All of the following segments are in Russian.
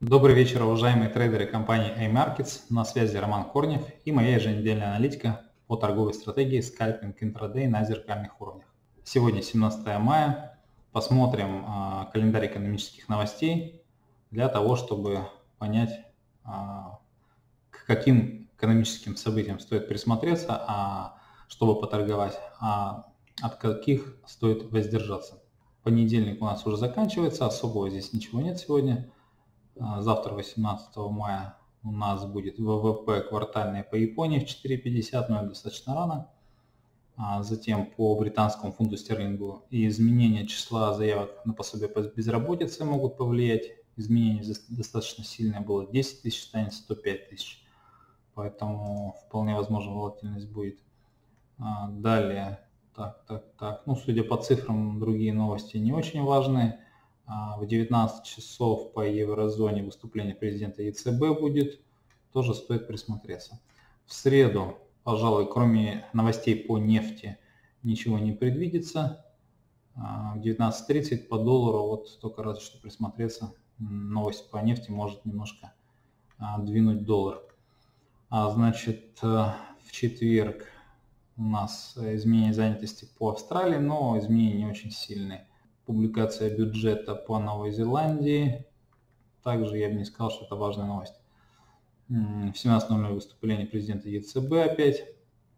Добрый вечер, уважаемые трейдеры компании iMarkets. На связи Роман Корнев и моя еженедельная аналитика по торговой стратегии скальпинг интрадей на зеркальных уровнях. Сегодня 17 мая. Посмотрим календарь экономических новостей для того, чтобы понять, к каким экономическим событиям стоит присмотреться, чтобы поторговать, а от каких стоит воздержаться. Понедельник у нас уже заканчивается, особого здесь ничего нет сегодня. Завтра, 18 мая, у нас будет ВВП квартальный по Японии в 4,50, но это достаточно рано. Затем по британскому фунту стерлингу и изменения числа заявок на пособие по безработице могут повлиять. Изменение достаточно сильное было, 10 тысяч станет 105 тысяч, поэтому вполне возможно волатильность будет. Далее, судя по цифрам, другие новости не очень важные. В 19 часов по еврозоне выступление президента ЕЦБ будет, тоже стоит присмотреться. В среду, пожалуй, кроме новостей по нефти, ничего не предвидится. В 19:30 по доллару, вот только разве что присмотреться, новость по нефти может немножко двинуть доллар. Значит, в четверг у нас изменение занятости по Австралии, но изменения не очень сильные. Публикация бюджета по Новой Зеландии. Также я бы не сказал, что это важная новость. В 17:00 выступление президента ЕЦБ опять.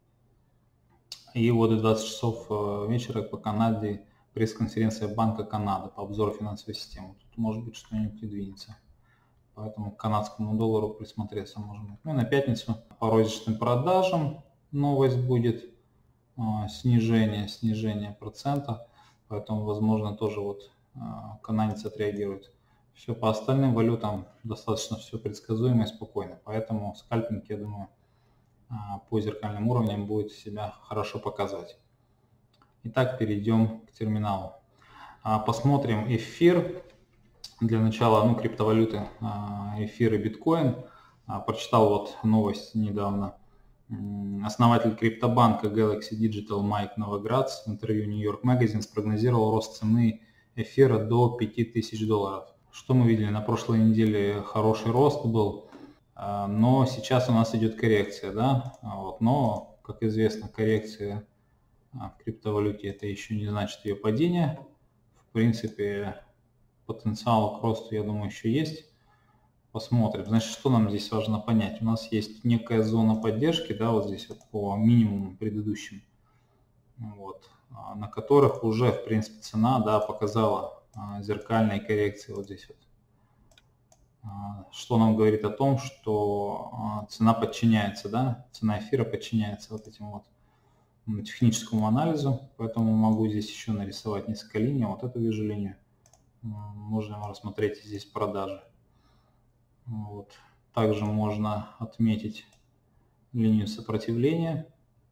И вот до 20 часов вечера по Канаде пресс-конференция Банка Канады по обзору финансовой системы. Тут может быть что-нибудь и двинется. Поэтому к канадскому доллару присмотреться можно. Ну и на пятницу по розничным продажам новость будет. Снижение процента. Поэтому, возможно, тоже вот канадец отреагирует. Все по остальным валютам достаточно все предсказуемо и спокойно. Поэтому скальпинг, я думаю, по зеркальным уровням будет себя хорошо показывать. Итак, перейдем к терминалу. Посмотрим эфир. Для начала, криптовалюты, эфир и биткоин. Прочитал вот новость недавно. Основатель криптобанка Galaxy Digital Майк Новоградц в интервью New York Magazine спрогнозировал рост цены эфира до $5000. Что мы видели? На прошлой неделе хороший рост был, но сейчас у нас идет коррекция, да? Но, как известно, коррекция в криптовалюте это еще не значит ее падение. В принципе, потенциал к росту, я думаю, еще есть. Посмотрим. Значит, что нам здесь важно понять? У нас есть некая зона поддержки, да, вот здесь вот по минимуму предыдущим, вот, на которых уже, в принципе, цена, да, показала зеркальные коррекции вот здесь вот. Что нам говорит о том, что цена подчиняется, да, цена эфира подчиняется вот этим вот техническому анализу, поэтому могу здесь еще нарисовать несколько линий. Вот эту вижу линию. Можно рассмотреть здесь продажи. Вот. Также можно отметить линию сопротивления,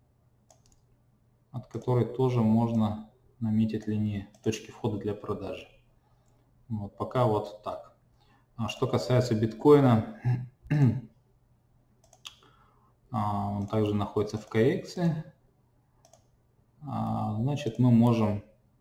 от которой тоже можно наметить линии точки входа для продажи. Вот, пока вот так. Что касается биткоина, он также находится в коррекции. Значит, мы можем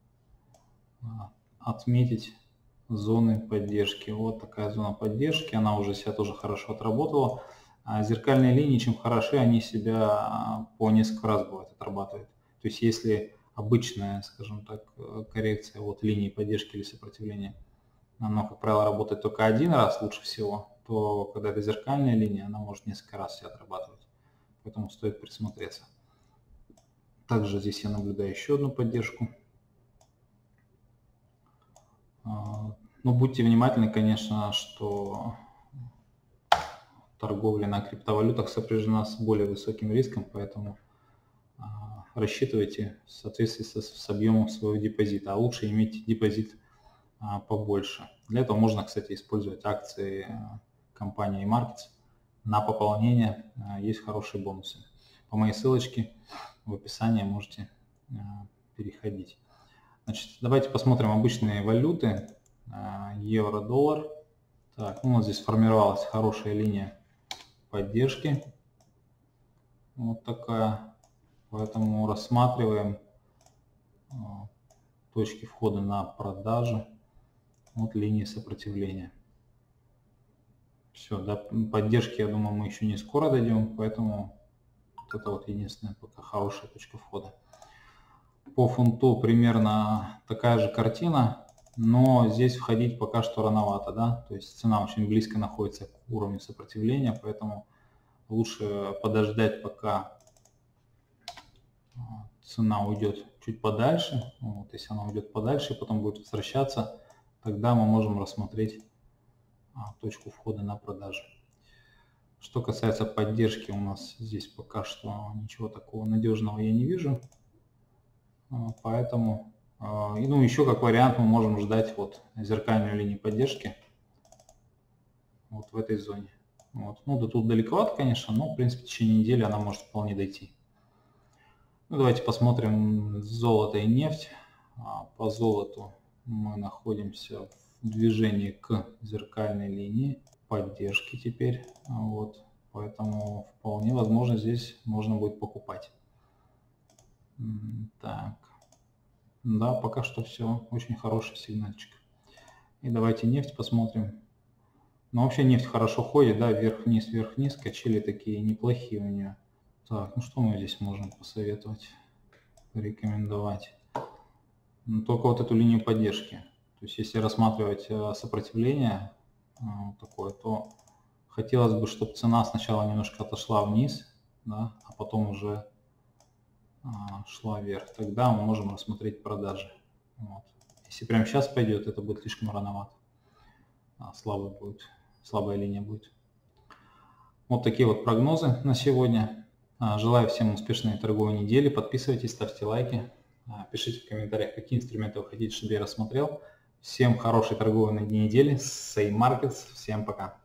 отметить зоны поддержки. Вот такая зона поддержки, она уже себя тоже хорошо отработала. Зеркальные линии, чем хороши, они себя по несколько раз бывает отрабатывают. То есть если обычная, скажем так, коррекция вот линии поддержки или сопротивления, она, как правило, работает только один раз лучше всего, то когда это зеркальная линия, она может несколько раз себя отрабатывать. Поэтому стоит присмотреться. Также здесь я наблюдаю еще одну поддержку. Но будьте внимательны, конечно, что торговля на криптовалютах сопряжена с более высоким риском, поэтому рассчитывайте в соответствии с объемом своего депозита, а лучше иметь депозит побольше. Для этого можно, кстати, использовать акции компании iMarkets. На пополнение есть хорошие бонусы. По моей ссылочке в описании можете переходить. Значит, давайте посмотрим обычные валюты. Евро-доллар. Так, у нас здесь сформировалась хорошая линия поддержки. Вот такая. Поэтому рассматриваем точки входа на продажи от линии сопротивления. Все, до поддержки, я думаю, мы еще не скоро дойдем, поэтому вот это вот единственная пока хорошая точка входа. По фунту примерно такая же картина, но здесь входить пока что рановато, да, то есть цена очень близко находится к уровню сопротивления, поэтому лучше подождать, пока цена уйдет чуть подальше. Вот, если она уйдет подальше и потом будет возвращаться, тогда мы можем рассмотреть точку входа на продажу. Что касается поддержки, у нас здесь пока что ничего такого надежного я не вижу. Поэтому, ну, еще как вариант мы можем ждать вот зеркальную линию поддержки вот в этой зоне. Вот. Ну, да тут далековато, конечно, но в принципе в течение недели она может вполне дойти. Ну, давайте посмотрим золото и нефть. По золоту мы находимся в движении к зеркальной линии поддержки теперь. Вот. Поэтому вполне возможно здесь можно будет покупать. Так. Да, пока что все. Очень хороший сигнальчик. И давайте нефть посмотрим. Ну, вообще нефть хорошо ходит, да, вверх-вниз, качели такие неплохие у нее. Так, ну что мы здесь можем посоветовать, порекомендовать? Ну, только вот эту линию поддержки. То есть если рассматривать сопротивление такое, то хотелось бы, чтобы цена сначала немножко отошла вниз, да, а потом уже шла вверх. Тогда мы можем рассмотреть продажи. Вот. Если прямо сейчас пойдет, это будет слишком рановато. Слабая линия будет. Вот такие вот прогнозы на сегодня. Желаю всем успешной торговой недели. Подписывайтесь, ставьте лайки. Пишите в комментариях, какие инструменты вы хотите, чтобы я рассмотрел. Всем хорошей торговой недели с AIM Markets. Всем пока.